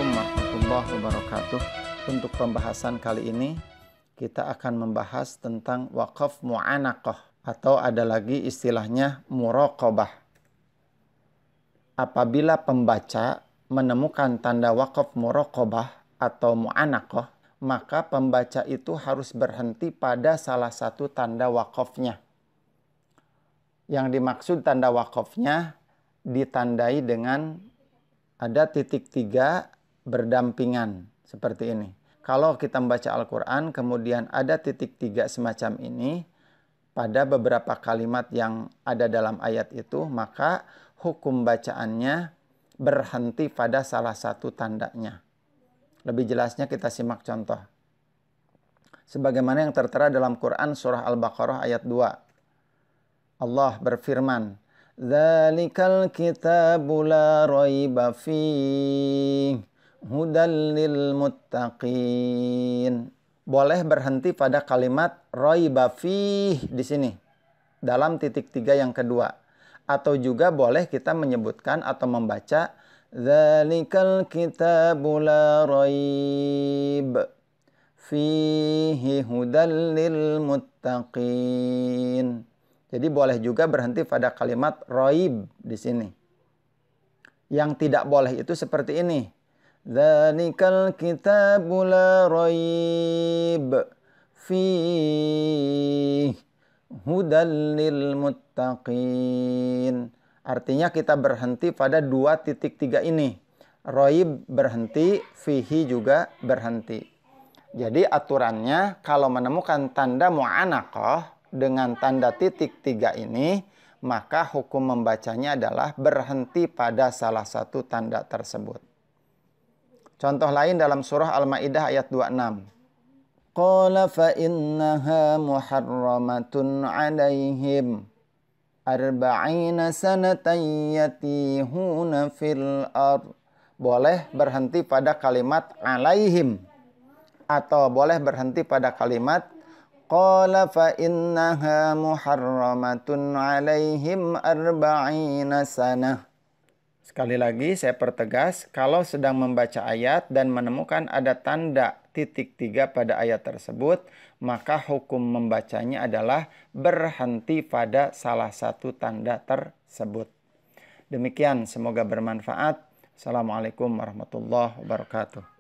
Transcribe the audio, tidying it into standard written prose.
Assalamualaikum warahmatullahi wabarakatuh. Untuk pembahasan kali ini kita akan membahas tentang waqaf mu'anaqah, atau ada lagi istilahnya muraqabah. Apabila pembaca menemukan tanda waqaf muraqabah atau mu'anaqah, maka pembaca itu harus berhenti pada salah satu tanda waqafnya. Yang dimaksud tanda waqafnya ditandai dengan ada titik 3 berdampingan seperti ini. Kalau kita membaca Al-Quran kemudian ada titik 3 semacam ini pada beberapa kalimat yang ada dalam ayat itu, maka hukum bacaannya berhenti pada salah satu tandanya. Lebih jelasnya kita simak contoh. Sebagaimana yang tertera dalam Quran surah Al-Baqarah ayat 2. Allah berfirman, "Dzalikal kitabu la raiba fihi hudal lil muttaqin." Boleh berhenti pada kalimat raiba fihi di sini dalam titik 3 yang kedua, atau juga boleh kita menyebutkan atau membaca dzalikal kitabu la raib fihi hudal lil muttaqin. Jadi boleh juga berhenti pada kalimat raib di sini. Yang tidak boleh itu seperti ini. Dzalikal kitabu la raib fihi hudal lil muttaqin. Artinya kita berhenti pada 2 titik 3 ini. Raib berhenti, fihi juga berhenti. Jadi aturannya kalau menemukan tanda mu'anaqah dengan tanda titik 3 ini, maka hukum membacanya adalah berhenti pada salah satu tanda tersebut. Contoh lain dalam surah Al-Maidah ayat 26. Qala fa innaha muharramatun 'alaihim arba'ina sanatan yatihuna fil ard. Boleh berhenti pada kalimat 'alaihim atau boleh berhenti pada kalimat Qala fa innaha muharramatun 'alaihim arba'ina sanah. Sekali lagi saya pertegas, kalau sedang membaca ayat dan menemukan ada tanda titik 3 pada ayat tersebut, maka hukum membacanya adalah berhenti pada salah satu tanda tersebut. Demikian, semoga bermanfaat. Assalamualaikum warahmatullahi wabarakatuh.